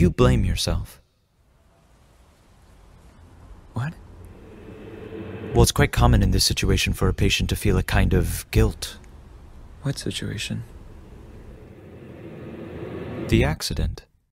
you blame yourself? What? Well, it's quite common in this situation for a patient to feel a kind of guilt. What situation? The accident.